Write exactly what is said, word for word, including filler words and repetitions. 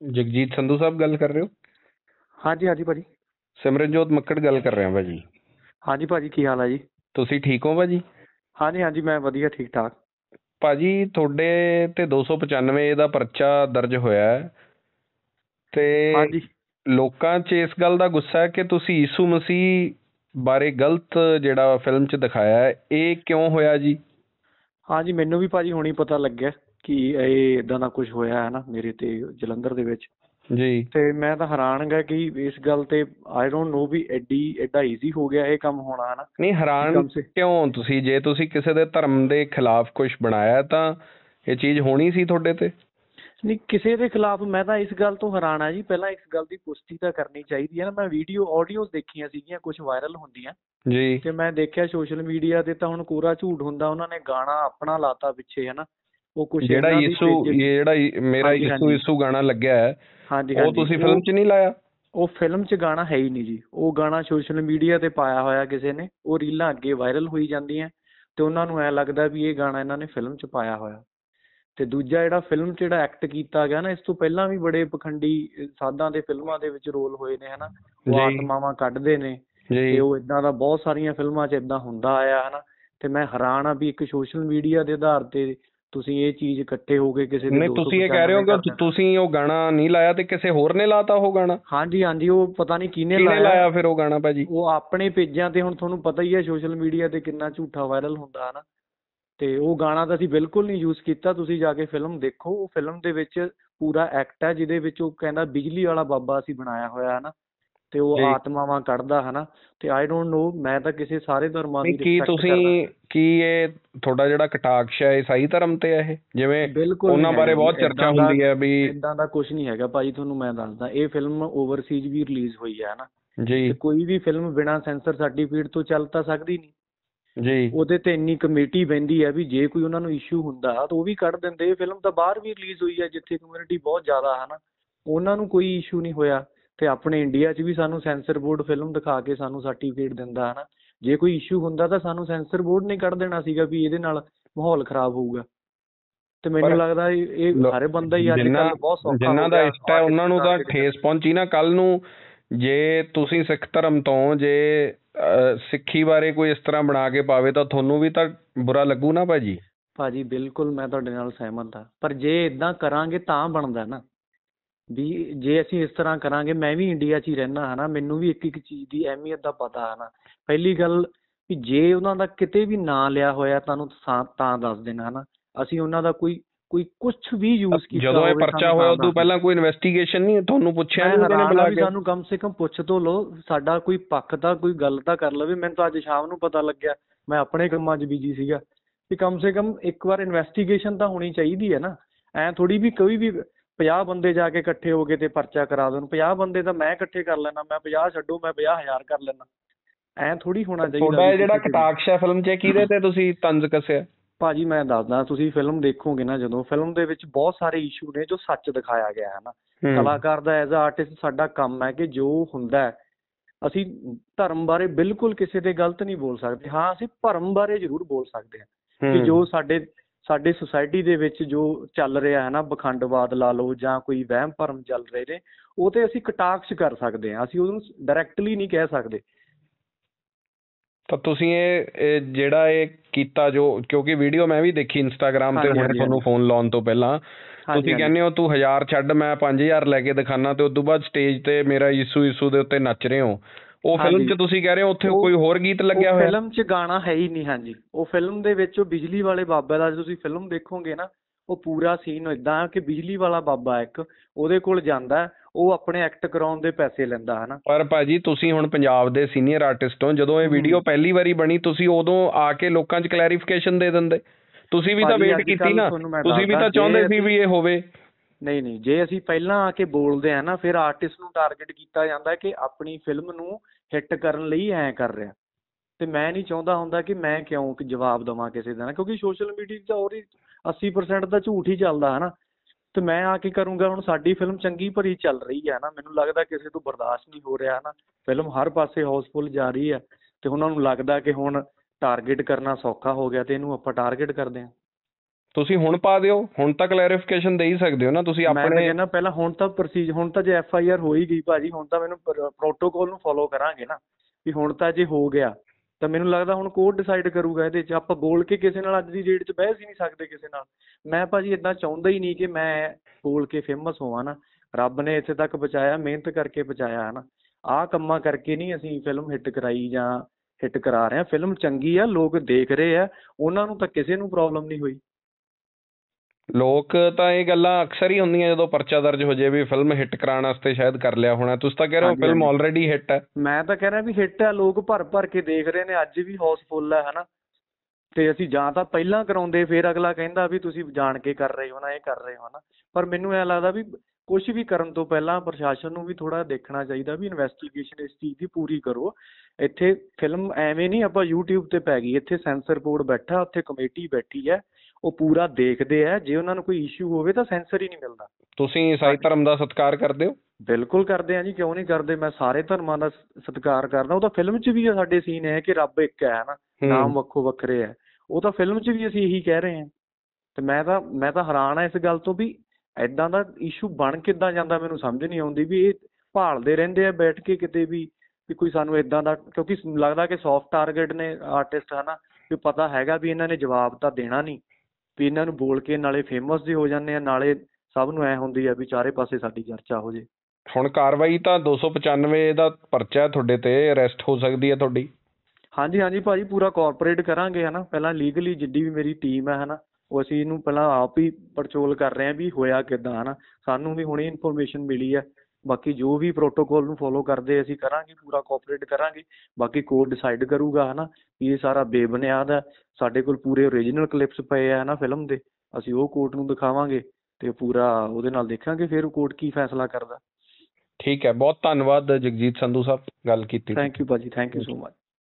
ਜਗਜੀਤ ਸੰਧੂ ਸਾਹਿਬ ਗੱਲ ਕਰ ਰਹੇ ਹੋ? ਹਾਂਜੀ ਹਾਂਜੀ ਭਾਜੀ। ਸਿਮਰਨਜੋਤ ਮੱਕੜ ਗੱਲ ਕਰ ਰਿਹਾ ਭਾਜੀ। ਹਾਂਜੀ ਭਾਜੀ, ਕੀ ਹਾਲ ਹੈ ਜੀ? ਤੁਸੀਂ ਠੀਕ ਹੋ ਭਾਜੀ? ਹਾਂਜੀ ਹਾਂਜੀ, ਮੈਂ ਵਧੀਆ, ਠੀਕ ਠਾਕ। ਭਾਜੀ ਤੁਹਾਡੇ ਤੇ ਦੋ ਸੌ ਪਚਾਨਵੇਂ ਦਾ ਪਰਚਾ ਦਰਜ ਹੋਇਆ ਹੈ ਤੇ ਹਾਂਜੀ ਲੋਕਾਂ 'ਚ ਇਸ ਗੱਲ ਦਾ ਗੁੱਸਾ ਹੈ ਕਿ ਤੁਸੀਂ ਯਿਸੂ ਮਸੀਹ ਬਾਰੇ ਗਲਤ ਜਿਹੜਾ ਫਿਲਮ 'ਚ ਦਿਖਾਇਆ ਹੈ, ਇਹ ਕਿਉਂ ਹੋਇਆ ਜੀ? ਹਾਂਜੀ, ਮੈਨੂੰ ਵੀ ਭਾਜੀ ਹੁਣੀ ਪਤਾ ਲੱਗਿਆ ਕਿ ਇਹ ਇਦਾਂ ਦਾ ਕੁਝ ਹੋਇਆ ਹੈ ਨਾ ਮੇਰੇ ਤੇ ਜਲੰਧਰ ਦੇ ਵਿੱਚ। ਜੀ। ਤੇ ਮੈਂ ਤਾਂ ਹੈਰਾਨ ਗਾ ਕਿ ਇਸ ਗੱਲ ਤੇ ਆਈ ਡੋਂਟ ਨੋ ਵੀ ਐਡੀ ਐਡਾ ਈਜ਼ੀ ਹੋ ਗਿਆ ਇਹ ਕੰਮ ਹੋਣਾ ਹੈ ਨਾ। ਨਹੀਂ, ਹੈਰਾਨ ਕਿਉਂ ਤੁਸੀਂ? ਜੇ ਤੁਸੀਂ ਕਿਸੇ ਦੇ ਧਰਮ ਦੇ ਖਿਲਾਫ ਕੁਝ ਬਣਾਇਆ ਤਾਂ ਇਹ ਚੀਜ਼ ਹੋਣੀ ਸੀ ਤੁਹਾਡੇ ਤੇ। ਨਹੀਂ, ਕਿਸੇ ਦੇ ਖਿਲਾਫ ਮੈਂ ਤਾਂ ਇਸ ਗੱਲ ਤੋਂ ਹੈਰਾਨ ਆ ਜੀ। ਪਹਿਲਾਂ ਇਸ ਗੱਲ ਦੀ ਪੁਸ਼ਟੀ ਤਾਂ ਕਰਨੀ ਚਾਹੀਦੀ ਹੈ ਨਾ। ਮੈਂ ਵੀਡੀਓ ਆਡੀਓਜ਼ ਦੇਖੀਆਂ ਸੀਗੀਆਂ, ਕੁਝ ਵਾਇਰਲ ਹੁੰਦੀਆਂ ਜੀ। ਤੇ ਮੈਂ ਦੇਖਿਆ ਸੋਸ਼ਲ ਮੀਡੀਆ ਤੇ ਤਾਂ ਹੁਣ ਕੋਰਾ ਝੂਠ ਹੁੰਦਾ। ਉਹਨਾਂ ਨੇ ਗਾਣਾ ਆਪਣਾ ਲਾਤਾ ਪਿੱਛੇ, ਹੈ ਨਾ। ਉਹ ਕੁਝ ਜਿਹੜਾ ਯਿਸੂ ਜਿਹੜਾ ਮੇਰਾ ਯਿਸੂ ਯਿਸੂ ਗਾਣਾ ਲੱਗਿਆ ਹੈ, ਹਾਂਜੀ ਉਹ ਤੁਸੀਂ ਫਿਲਮ 'ਚ ਨਹੀਂ ਲਾਇਆ? ਉਹ ਫਿਲਮ 'ਚ ਗਾਣਾ ਹੈ ਹੀ ਨਹੀਂ ਜੀ। ਉਹ ਗਾਣਾ ਸੋਸ਼ਲ ਮੀਡੀਆ ਤੇ ਪਾਇਆ ਹੋਇਆ ਕਿਸੇ ਨੇ। ਉਹ ਰੀਲਾਂ ਅੱਗੇ ਵਾਇਰਲ ਹੋਈ ਜਾਂਦੀਆਂ ਤੇ ਉਹਨਾਂ ਨੂੰ ਐ ਲੱਗਦਾ ਵੀ ਇਹ ਗਾਣਾ ਇਹਨਾਂ ਨੇ ਫਿਲਮ 'ਚ ਪਾਇਆ ਹੋਇਆ। ਤੇ ਦੂਜਾ ਜਿਹੜਾ ਫਿਲਮ 'ਚ ਜਿਹੜਾ ਐਕਟ ਕੀਤਾ ਗਿਆ ਨਾ, ਇਸ ਤੋਂ ਪਹਿਲਾਂ ਵੀ ਬੜੇ ਪਖੰਡੀ ਸਾਧਾਂ ਦੇ ਫਿਲਮਾਂ ਦੇ ਵਿੱਚ ਰੋਲ ਹੋਏ ਨੇ, ਹਨਾ। ਉਹ ਆਤਮਾਵਾਂ ਕੱਢਦੇ ਨੇ ਤੇ ਉਹ ਇਦਾਂ ਦਾ ਬਹੁਤ ਸਾਰੀਆਂ ਫਿਲਮਾਂ 'ਚ ਇਦਾਂ ਹੁੰਦਾ ਆਇਆ, ਹਨਾ। ਤੇ ਮੈਂ ਹੈਰਾਨ ਆ ਵੀ ਇੱਕ ਸੋਸ਼ਲ ਮੀਡੀਆ ਦੇ ਆਧਾਰ ਤੇ ਤੁਸੀਂ ਇਹ ਚੀਜ਼ ਇਕੱਠੇ ਹੋ ਕੇ ਕਿਸੇ ਦੇ ਤੁਸੀਂ ਇਹ ਕਹਿ ਰਹੇ ਹੋ ਕਿ ਤੁਸੀਂ ਉਹ ਗਾਣਾ ਨਹੀਂ ਲਾਇਆ ਤੇ ਕਿਸੇ ਹੋਰ ਨੇ ਲਾਤਾ ਉਹ ਗਾਣਾ? ਹਾਂਜੀ ਹਾਂਜੀ, ਉਹ ਪਤਾ ਨਹੀਂ ਕਿਹਨੇ ਲਾਇਆ ਫਿਰ ਉਹ ਗਾਣਾ ਭਾਜੀ। ਉਹ ਆਪਣੇ ਪੇਜਾਂ ਤੇ, ਹੁਣ ਤੁਹਾਨੂੰ ਪਤਾ ਹੀ ਹੈ ਸੋਸ਼ਲ ਮੀਡੀਆ ਤੇ ਕਿੰਨਾ ਝੂਠਾ ਵਾਇਰਲ ਹੁੰਦਾ, ਹਨਾ। ਤੇ ਉਹ ਗਾਣਾ ਤਾਂ ਅਸੀਂ ਬਿਲਕੁਲ ਨਹੀਂ ਯੂਜ਼ ਕੀਤਾ। ਤੁਸੀਂ ਜਾ ਕੇ ਫਿਲਮ ਦੇਖੋ, ਉਹ ਫਿਲਮ ਦੇ ਵਿੱਚ ਪੂਰਾ ਐਕਟ ਹੈ ਜਿਹਦੇ ਵਿੱਚ ਉਹ ਕਹਿੰਦਾ ਬਿਜਲੀ ਵਾਲਾ ਬਾਬਾ ਅਸੀਂ ਬਣਾਇਆ ਹੋਇਆ, ਹਨਾ। ਤੇ ਉਹ ਆਤਮਾਵਾਂ ਕੱਢਦਾ, ਹਨਾ। ਤੇ ਆਈ ਡੋਂਟ ਨੋ, ਮੈਂ ਤਾਂ ਕਿਸੇ ਸਾਰੇ ਧਰਮਾਂ ਦੀ ਕੀ ਤੁਸੀਂ ਕੀ ਇਹ ਤੁਹਾਡਾ ਜਿਹੜਾ ਕਟਾਕਸ਼ ਹੈ ਈਸਾਈ ਧਰਮ ਤੇ ਹੈ? ਇਹ ਜਿਵੇਂ ਉਹਨਾਂ ਬਾਰੇ ਬਹੁਤ ਚਰਚਾ ਹੁੰਦੀ ਹੈ ਵੀ ਇਦਾਂ ਦਾ ਕੁਝ ਨਹੀਂ ਹੈਗਾ ਭਾਜੀ। ਤੁਹਾਨੂੰ ਮੈਂ ਦੱਸਦਾ, ਇਹ ਫਿਲਮ ਓਵਰਸੀਜ਼ ਵੀ ਰਿਲੀਜ਼ ਹੋਈ ਹੈ, ਹਨਾ ਜੀ। ਤੇ ਕੋਈ ਵੀ ਫਿਲਮ ਬਿਨਾਂ ਸੈਂਸਰ ਸਰਟੀਫਿਕੇਟ ਤੋਂ ਚੱਲ ਤਾਂ ਸਕਦੀ ਨਹੀਂ ਜੀ। ਉਹਦੇ ਤੇ ਇੰਨੀ ਕਮੇਟੀ ਬਹਿੰਦੀ ਹੈ ਵੀ ਜੇ ਕੋਈ ਉਹਨਾਂ ਨੂੰ ਇਸ਼ੂ ਹੁੰਦਾ ਤਾਂ ਉਹ ਵੀ ਕੱਢ ਦਿੰਦੇ। ਇਹ ਫਿਲਮ ਤਾਂ ਬਾਹਰ ਵੀ ਰਿਲੀਜ਼ ਹੋਈ ਹੈ ਜਿੱਥੇ ਕਮਿਊਨਿਟੀ ਬਹੁਤ ਜ਼ਿਆਦਾ, ਹਨਾ। ਉਹਨਾਂ ਨੂੰ ਕੋਈ ਇਸ਼ੂ ਨਹੀਂ ਹੋਇਆ ਤੇ ਆਪਣੇ ਇੰਡੀਆ 'ਚ ਵੀ ਸਾਨੂੰ ਸੈਂਸਰ ਬੋਰਡ ਫਿਲਮ ਦਿਖਾ ਕੇ ਸਾਨੂੰ ਸਰਟੀਫਿਕੇਟ ਦਿੰਦਾ, ਹਨਾ। ਜੇ ਕੋਈ ਇਸ਼ੂ ਹੁੰਦਾ ਤਾਂ ਸਾਨੂੰ ਸੈਂਸਰ ਬੋਰਡ ਨੇ ਕੱਢ ਦੇਣਾ ਸੀਗਾ ਵੀ ਇਹਦੇ ਨਾਲ ਮਾਹੌਲ ਖਰਾਬ ਹੋਊਗਾ। ਤੇ ਮੈਨੂੰ ਲੱਗਦਾ ਇਹ ਹਰ ਬੰਦਾ ਹੀ ਅੱਜ ਕੱਲ੍ਹ ਬਹੁਤ ਸੌਖਾ ਜਿਨ੍ਹਾਂ ਦਾ ਇਸ਼ਟ ਹੈ ਉਹਨਾਂ ਨੂੰ ਤਾਂ ਠੇਸ ਪਹੁੰਚੀ ਨਾ। ਕੱਲ੍ਹ ਨੂੰ ਜੇ ਤੁਸੀਂ ਸਿੱਖ ਧਰਮ ਤੋਂ ਜੇ ਸਿੱਖੀ ਬਾਰੇ ਕੋਈ ਇਸ ਤਰ੍ਹਾਂ ਬਣਾ ਕੇ ਪਾਵੇ ਤਾਂ ਤੁਹਾਨੂੰ ਵੀ ਤਾਂ ਬੁਰਾ ਲੱਗੂ ਨਾ ਭਾਜੀ। ਭਾਜੀ ਬਿਲਕੁਲ ਮੈਂ ਤੁਹਾਡੇ ਨਾਲ ਸਹਿਮਤ ਹਾਂ, ਪਰ ਜੇ ਇੱਦਾਂ ਕਰਾਂਗੇ ਤਾਂ ਬਣਦਾ ਨਾ। ਵੀ ਜੇ ਅਸੀਂ ਇਸ ਤਰ੍ਹਾਂ ਕਰਾਂਗੇ, ਮੈਂ ਵੀ ਇੰਡੀਆ 'ਚ ਹੀ ਰਹਿੰਦਾ, ਹੈ ਨਾ। ਮੈਨੂੰ ਵੀ ਇੱਕ ਇੱਕ ਚੀਜ਼ ਦੀ ਅਹਿਮੀਅਤ ਦਾ ਪਤਾ, ਹੈ ਨਾ। ਪਹਿਲੀ ਗੱਲ ਵੀ ਜੇ ਉਹਨਾਂ ਦਾ ਕਿਤੇ ਵੀ ਨਾਂ ਲਿਆ ਹੋਇਆ ਤੁਹਾਨੂੰ ਤਾਂ ਦੱਸ ਦੇਣਾ, ਹੈ ਨਾ। ਅਸੀਂ ਉਹਨਾਂ ਦਾ ਕੋਈ ਕੋਈ ਕੁਛ ਵੀ ਯੂਜ਼ ਕੀਤਾ ਜਦੋਂ ਇਹ ਪਰਚਾ ਹੋਇਆ ਉਦੋਂ ਪਹਿਲਾਂ ਕੋਈ ਇਨਵੈਸਟੀਗੇਸ਼ਨ ਨਹੀਂ ਤੁਹਾਨੂੰ ਪੁੱਛਿਆ? ਸਾਨੂੰ ਕਮ ਸੇ ਕਮ ਪੁੱਛ ਤੋਂ ਲਓ, ਸਾਡਾ ਕੋਈ ਪੱਖ ਤਾਂ ਕੋਈ ਗੱਲ ਤਾਂ ਕਰ ਲਵੇ। ਮੈਨੂੰ ਤਾਂ ਅੱਜ ਸ਼ਾਮ ਨੂੰ ਪਤਾ ਲੱਗਿਆ, ਮੈਂ ਆਪਣੇ ਕੰਮਾਂ 'ਚ ਬਿਜੀ ਸੀਗਾ। ਵੀ ਕਮ ਸੇ ਕਮ ਇੱਕ ਵਾਰ ਇਨਵੈਸਟੀਗੇਸ਼ਨ ਤਾਂ ਹੋਣੀ ਚਾਹੀਦੀ ਹੈ ਨਾ। ਐਂ ਥੋੜ੍ਹੀ ਵੀ ਕੋਈ ਵੀ ਪੰਜਾਹ ਬੰਦੇ ਜਾ ਕੇ ਇਕੱਠੇ ਹੋ ਕੇ ਤੇ ਪਰਚਾ ਕਰਾ ਦੇਣ। ਪੰਜਾਹ ਬੰਦੇ ਤਾਂ ਮੈਂ ਇਕੱਠੇ ਕਰ ਲੈਣਾ, ਮੈਂ ਪੰਜਾਹ ਛੱਡੋ ਮੈਂ ਪੰਜਾਹ ਹਜ਼ਾਰ ਕਰ ਲੈਣਾ। ਐਂ ਥੋੜ੍ਹੀ ਹੋਣਾ ਚਾਹੀਦਾ। ਤੁਹਾਡਾ ਜਿਹੜਾ ਕਟਾਕਸ਼ ਹੈ ਫਿਲਮ 'ਚ ਕਿਹਦੇ ਤੇ ਤੁਸੀਂ ਤੰਜ਼ ਕੱਸਿਆ? ਭਾਜੀ ਮੈਂ ਦੱਸਦਾ, ਤੁਸੀਂ ਫਿਲਮ ਦੇਖੋਗੇ ਨਾ, ਜਦੋਂ ਫਿਲਮ ਦੇ ਵਿੱਚ ਬਹੁਤ ਸਾਰੇ ਇਸ਼ੂ ਨੇ ਜੋ ਸੱਚ ਦਿਖਾਇਆ ਗਿਆ ਹੈ ਨਾ। ਕਲਾਕਾਰ ਦਾ ਐਜ਼ ਅ ਆਰਟਿਸਟ ਸਾਡਾ ਕੰਮ ਹੈ ਕਿ ਜੋ ਹੁੰਦਾ ਅਸੀਂ ਧਰਮ ਬਾਰੇ ਬਿਲਕੁਲ ਕਿਸੇ ਦੇ ਗਲਤ ਨਹੀਂ ਬੋਲ ਸਕਦੇ। ਹਾਂ, ਅਸੀਂ ਭਰਮ ਬਾਰੇ ਜ਼ਰੂਰ ਬੋਲ ਸਕਦੇ ਹਾਂ ਕਿ ਜੋ ਸਾਡੇ ਸਾਡੇ ਸੁਸਾਇਟੀ ਦੇ ਵਿੱਚ ਜੋ ਚੱਲ ਰਿਹਾ ਹੈ ਨਾ, ਪਖੰਡਵਾਦ ਲਾ ਲਓ ਜਾਂ ਕੋਈ ਵਹਿਮ ਭਰਮ ਚੱਲ ਰਹੇ ਨੇ, ਉਹ ਤੇ ਅਸੀਂ ਕਟਾਕਸ਼ ਕਰ ਸਕਦੇ ਹਾਂ। ਅਸੀਂ ਉਹਨੂੰ ਡਾਇਰੈਕਟਲੀ ਨਹੀਂ ਕਹਿ ਸਕਦੇ। ਤਾਂ ਤੁਸੀਂ ਇਹ ਜਿਹੜਾ ਇਹ ਕੀਤਾ ਜੋ, ਕਿਉਂਕਿ ਵੀਡੀਓ ਮੈਂ ਵੀ ਦੇਖੀ ਇੰਸਟਾਗ੍ਰਾਮ ਤੇ ਹੁਣੇ ਤੁਹਾਨੂੰ ਫੋਨ ਲਾਉਣ ਤੋਂ ਪਹਿਲਾਂ, ਤੁਸੀਂ ਕਹਿੰਦੇ ਹੋ ਤੂੰ ਹਜ਼ਾਰ ਛੱਡ ਮੈਂ ਪੰਜ ਹਜ਼ਾਰ ਲੈ ਕੇ ਦਿਖਾਣਾ ਤੇ ਉਸ ਤੋਂ ਬਾਅਦ ਸਟੇਜ ਤੇ ਮੇਰਾ ਯਿਸੂ ਯਿਸੂ ਦੇ ਉੱਤੇ ਨੱਚ ਰਹੇ ਹੋ। ਉਹ ਫਿਲਮ 'ਚ ਤੁਸੀਂ ਕਹਿ ਰਹੇ ਹੋ ਉੱਥੇ ਕੋਈ ਹੋਰ ਗੀਤ ਲੱਗਿਆ ਹੋਇਆ? ਫਿਲਮ 'ਚ ਗਾਣਾ ਹੈ ਹੀ ਨਹੀਂ। ਹਾਂਜੀ, ਉਹ ਫਿਲਮ ਦੇ ਵਿੱਚ ਉਹ ਬਿਜਲੀ ਵਾਲੇ ਬਾਬੇ ਦਾ ਤੁਸੀਂ ਫਿਲਮ ਦੇਖੋਗੇ ਨਾ, ਉਹ ਪੂਰਾ ਸੀਨ ਇੱਦਾਂ ਕਿ ਬਿਜਲੀ ਵਾਲਾ ਬਾਬਾ ਇੱਕ ਉਹਦੇ ਕੋਲ ਜਾਂਦਾ, ਉਹ ਆਪਣੇ ਐਕਟ ਕਰਾਉਣ ਦੇ ਪੈਸੇ ਲੈਂਦਾ, ਹੈ ਨਾ। ਪਰ ਭਾਜੀ ਤੁਸੀਂ ਹੁਣ ਪੰਜਾਬ ਦੇ ਸੀਨੀਅਰ ਆਰਟਿਸਟ ਹੋ, ਜਦੋਂ ਇਹ ਵੀਡੀਓ ਪਹਿਲੀ ਵਾਰੀ ਬਣੀ ਤੁਸੀਂ ਉਦੋਂ ਆ ਕੇ ਲੋਕਾਂ 'ਚ ਕਲੈਰੀਫਿਕੇਸ਼ਨ ਦੇ ਦਿੰਦੇ। ਤੁਸੀਂ ਵੀ ਤਾਂ ਵੇਟ ਕੀਤੀ ਨਾ, ਤੁਸੀਂ ਵੀ ਤਾਂ ਚਾਹੁੰਦੇ ਸੀ ਵੀ ਇਹ ਹੋਵੇ। ਨਹੀਂ ਨਹੀਂ, ਜੇ ਅਸੀਂ ਪਹਿਲਾਂ ਆ ਕੇ ਬੋਲਦੇ ਹਾਂ ਨਾ, ਫਿਰ ਆਰਟਿਸਟ ਨੂੰ ਟਾਰਗੇਟ ਕੀਤਾ ਜਾਂਦਾ ਕਿ ਆਪਣੀ ਫਿਲਮ ਨੂੰ ਹਿੱਟ ਕਰਨ ਲਈ ਐਂ ਕਰ ਰਿਹਾ। ਤੇ ਮੈਂ ਨਹੀਂ ਚਾਹੁੰਦਾ ਹੁੰਦਾ ਕਿ ਮੈਂ ਕਿਉਂ ਜਵਾਬ ਦੇਵਾਂ ਕਿਸੇ ਦਾ, ਕਿਉਂਕਿ ਸੋਸ਼ਲ ਮੀਡੀਆ 'ਚ ਹੋਰ ਹੀ ਅੱਸੀ ਪਰਸੈਂਟ ਤਾਂ ਝੂਠ ਹੀ ਚੱਲਦਾ, ਹੈ ਨਾ। ਤੇ ਮੈਂ ਆ ਕੇ ਕਰੂੰਗਾ। ਹੁਣ ਸਾਡੀ ਫਿਲਮ ਚੰਗੀ ਭਰੀ ਚੱਲ ਰਹੀ ਹੈ ਨਾ, ਮੈਨੂੰ ਲੱਗਦਾ ਕਿਸੇ ਤੋਂ ਬਰਦਾਸ਼ਤ ਨਹੀਂ ਹੋ ਰਿਹਾ, ਹੈ ਨਾ। ਫਿਲਮ ਹਰ ਪਾਸੇ ਹਾਊਸਫੁੱਲ ਜਾ ਰਹੀ ਹੈ ਤੇ ਉਹਨਾਂ ਨੂੰ ਲੱਗਦਾ ਕਿ ਹੁਣ ਟਾਰਗੇਟ ਕਰਨਾ ਸੌਖਾ ਹੋ ਗਿਆ ਤੇ ਇਹਨੂੰ ਆਪਾਂ ਟਾਰਗੇਟ ਕਰਦੇ ਹਾਂ। ਤੁਸੀਂ ਹੁਣ ਪਾ ਦਿਓ, ਹੁਣ ਤਾਂ ਕਲੈਰੀਫਿਕੇਸ਼ਨ ਦੇ ਹੀ ਸਕਦੇ ਹੋ ਨਾ ਤੁਸੀਂ ਮੈਂ ਤਾਂ ਆਪਣੇ। ਕਹਿੰਦਾ ਪਹਿਲਾਂ ਹੁਣ ਤਾਂ ਪ੍ਰੋਸੀਜ ਹੁਣ ਤਾਂ ਜੇ ਐਫ ਆਈ ਆਰ ਹੋ ਹੀ ਗਈ ਭਾਜੀ, ਹੁਣ ਤਾਂ ਮੈਨੂੰ ਪ੍ਰੋਟੋਕੋਲ ਨੂੰ ਫੋਲੋ ਕਰਾਂਗੇ ਨਾ, ਵੀ ਹੁਣ ਤਾਂ ਜੇ ਹੋ ਗਿਆ ਤਾਂ ਮੈਨੂੰ ਲੱਗਦਾ ਹੁਣ ਕੋਰਟ ਡਿਸਾਈਡ ਕਰੂਗਾ ਇਹਦੇ 'ਚ। ਆਪਾਂ ਬੋਲ ਕੇ ਕਿਸੇ ਨਾਲ ਅੱਜ ਦੀ ਡੇਟ 'ਚ ਬਹਿਸ ਹੀ ਨਹੀਂ ਸਕਦੇ ਕਿਸੇ ਨਾਲ। ਮੈਂ ਭਾਜੀ ਇੱਦਾਂ ਚਾਹੁੰਦਾ ਹੀ ਨਹੀਂ ਕਿ ਮੈਂ ਬੋਲ ਕੇ ਫੇਮਸ ਹੋਵਾਂ ਨਾ। ਰੱਬ ਨੇ ਇੱਥੇ ਤੱਕ ਪਹੁੰਚਾਇਆ, ਮਿਹਨਤ ਕਰਕੇ ਪਹੁੰਚਾਇਆ ਹੈ ਨਾ। ਆਹ ਕੰਮਾਂ ਕਰਕੇ ਨਹੀਂ ਅਸੀਂ ਫਿਲਮ ਹਿੱਟ ਕਰਾਈ ਜਾਂ ਹਿੱਟ ਕਰਾ ਰਹੇ ਹਾਂ। ਫਿਲਮ ਚੰਗੀ ਆ, ਲੋਕ ਦੇਖ ਰਹੇ ਆ, ਉਹਨਾਂ ਨੂੰ ਤਾਂ ਕਿਸੇ ਨੂੰ ਪ੍ਰੋਬਲਮ ਨਹੀਂ ਹੋਈ। ਲੋਕ ਤਾਂ ਇਹ ਗੱਲਾਂ ਅਕਸਰ ਹੀ ਹੁੰਦੀਆਂ ਜਦੋਂ ਪਰਚਾ ਦਰਜ ਹੋ ਜਾਏ ਵੀ ਫਿਲਮ ਹਿੱਟ ਕਰਾਉਣ ਵਾਸਤੇ ਸ਼ਾਇਦ ਕਰ ਲਿਆ ਹੋਣਾ। ਤੁਸੀਂ ਤਾਂ ਕਹਿ ਰਹੇ ਹੋ ਫਿਲਮ ਆਲਰੇਡੀ ਹਿੱਟ ਹੈ। ਮੈਂ ਤਾਂ ਕਹਿ ਰਿਹਾ ਵੀ ਹਿੱਟ ਹੈ, ਲੋਕ ਭਰ ਭਰ ਕੇ ਦੇਖ ਰਹੇ ਨੇ, ਅੱਜ ਵੀ ਹਾਊਸਫੁੱਲ ਹੈ ਹਨਾ। ਤੇ ਅਸੀਂ ਜਾਂ ਤਾਂ ਪਹਿਲਾਂ ਕਰਾਉਂਦੇ, ਫਿਰ ਅਗਲਾ ਕਹਿੰਦਾ ਵੀ ਤੁਸੀਂ ਜਾਣ ਕੇ ਕਰ ਰਹੇ ਹੋ ਨਾ, ਇਹ ਕਰ ਰਹੇ ਹੋ ਨਾ। ਪਰ ਮੈਨੂੰ ਐਂ ਲੱਗਦਾ ਵੀ ਕੁਛ ਵੀ ਕਰਨ ਤੋਂ ਪਹਿਲਾਂ ਪ੍ਰਸ਼ਾਸਨ ਨੂੰ ਵੀ ਥੋੜਾ ਦੇਖਣਾ ਚਾਹੀਦਾ ਵੀ ਇਨਵੈਸਟੀਗੇਸ਼ਨ ਇਸ ਚੀਜ਼ ਦੀ ਪੂਰੀ ਕਰੋ। ਇੱਥੇ ਫਿਲਮ ਐਵੇਂ ਨਹੀਂ ਆਪਾਂ ਯੂਟਿਊਬ ਤੇ ਪੈ ਗਈ, ਇੱਥੇ ਸੈਂਸਰ ਬੋਰਡ ਬੈਠਾ, ਉੱਥੇ ਕਮੇਟੀ ਬੈਠੀ ਹੈ, ਉਹ ਪੂਰਾ ਦੇਖਦੇ ਆ। ਜੇ ਉਹਨਾਂ ਨੂੰ ਕੋਈ ਇਸ਼ੂ ਹੋਵੇ ਤਾਂ ਸੈਂਸਰ ਹੀ ਨਹੀਂ ਮਿਲਦਾ। ਤੁਸੀਂ ਈਸਾਈ ਧਰਮ ਦਾ ਸਤਿਕਾਰ ਕਰਦੇ ਹੋ? ਬਿਲਕੁਲ ਕਰਦੇ ਆ ਜੀ, ਕਿਉਂ ਨਹੀਂ ਕਰਦੇ। ਮੈਂ ਸਾਰੇ ਧਰਮਾਂ ਦਾ ਸਤਿਕਾਰ ਕਰਦਾ। ਉਹ ਤਾਂ ਫਿਲਮ 'ਚ ਵੀ ਸਾਡੇ ਸੀਨ ਹੈ ਕਿ ਰੱਬ ਇੱਕ ਹੈ ਨਾ, ਨਾਮ ਵੱਖੋ ਵੱਖਰੇ ਹੈ। ਉਹ ਤਾਂ ਫਿਲਮ 'ਚ ਵੀ ਅਸੀਂ ਇਹੀ ਕਹਿ ਰਹੇ ਹਾਂ। ਤੇ ਮੈਂ ਤਾਂ ਮੈਂ ਤਾਂ ਹੈਰਾਨ ਆ ਇਸ ਗੱਲ ਤੋਂ ਵੀ ਐਦਾਂ ਦਾ ਇਸ਼ੂ ਬਣ ਕਿੱਦਾਂ ਜਾਂਦਾ, ਮੈਨੂੰ ਸਮਝ ਨਹੀਂ ਆਉਂਦੀ। ਵੀ ਇਹ ਭਾਲਦੇ ਰਹਿੰਦੇ ਆ ਬੈਠ ਕੇ ਕਿਤੇ ਵੀ ਵੀ ਕੋਈ ਸਾਨੂੰ ਇੱਦਾਂ ਦਾ, ਕਿਉਂਕਿ ਲੱਗਦਾ ਕਿ ਸੌਫਟ ਟਾਰਗੇਟ ਨੇ ਆਰਟਿਸਟ ਹੈ ਨਾ, ਵੀ ਪਤਾ ਹੈਗਾ ਵੀ ਇਹਨਾਂ ਨੇ ਜਵਾਬ ਤਾਂ ਦੇਣਾ ਨਹੀਂ, ਵੀ ਇਹਨਾਂ ਨੂੰ ਬੋਲ ਕੇ ਨਾਲੇ ਫੇਮਸ ਵੀ ਹੋ ਜਾਂਦੇ ਆ, ਨਾਲੇ ਸਭ ਨੂੰ ਐ ਹੁੰਦੀ ਆ ਵੀ ਚਾਰੇ ਪਾਸੇ ਸਾਡੀ ਚਰਚਾ ਹੋ ਜੇ। ਹੁਣ ਕਾਰਵਾਈ ਤਾਂ ਦੋ ਸੌ ਪਚਾਨਵੇਂ ਦਾ ਪਰਚਾ ਤੁਹਾਡੇ ਤੇ, ਅਰੈਸਟ ਹੋ ਸਕਦੀ ਹੈ ਤੁਹਾਡੀ? ਹਾਂਜੀ ਹਾਂਜੀ ਭਾਜੀ, ਪੂਰਾ ਕੋਆਪਰੇਟ ਕਰਾਂਗੇ ਹੈ ਨਾ। ਪਹਿਲਾਂ ਲੀਗਲੀ ਜਿੱਡੀ ਵੀ ਮੇਰੀ ਟੀਮ ਹੈ ਹੈ ਨਾ, ਉਹ ਅਸੀਂ ਇਹਨੂੰ ਪਹਿਲਾਂ ਆਪ ਹੀ ਪੜਚੋਲ ਕਰ ਰਹੇ ਹਾਂ ਵੀ ਹੋਇਆ ਕਿੱਦਾਂ ਹੈ ਨਾ। ਸਾਨੂੰ ਵੀ ਹੁਣੇ ਇਨਫੋਰਮੇਸ਼ਨ ਮਿਲੀ ਹੈ। ਬਾਕੀ ਜੋ ਵੀ ਪ੍ਰੋਟੋਕੋਲ ਨੂੰ ਫੋਲੋ ਕਰਦੇ ਅਸੀਂ ਕਰਾਂਗੇ, ਪੂਰਾ ਕੋਆਪਰੇਟ ਕਰਾਂਗੇ। ਬਾਕੀ ਕੋਰਟ ਡਿਸਾਈਡ ਕਰੂਗਾ ਹੈ ਨਾ, ਇਹ ਸਾਰਾ ਬੇਬੁਨਿਆਦ ਹੈ। ਸਾਡੇ ਕੋਲ ਪੂਰੇ ਓਰੀਜਨਲ ਕਲਿੱਪਸ ਪਏ ਆ ਨਾ ਫਿਲਮ ਦੇ, ਅਸੀਂ ਉਹ ਕੋਰਟ ਨੂੰ ਦਿਖਾਵਾਂਗੇ ਅਤੇ ਪੂਰਾ ਉਹਦੇ ਨਾਲ ਦੇਖਾਂਗੇ ਫਿਰ ਕੋਰਟ ਕੀ ਫੈਸਲਾ ਕਰਦਾ। ਠੀਕ ਹੈ, ਬਹੁਤ ਧੰਨਵਾਦ ਜਗਜੀਤ ਸੰਧੂ ਸਾਹਿਬ, ਗੱਲ ਕੀਤੀ। ਥੈਂਕ ਯੂ ਭਾਜੀ, ਥੈਂਕ ਯੂ ਸੋ ਮਚ।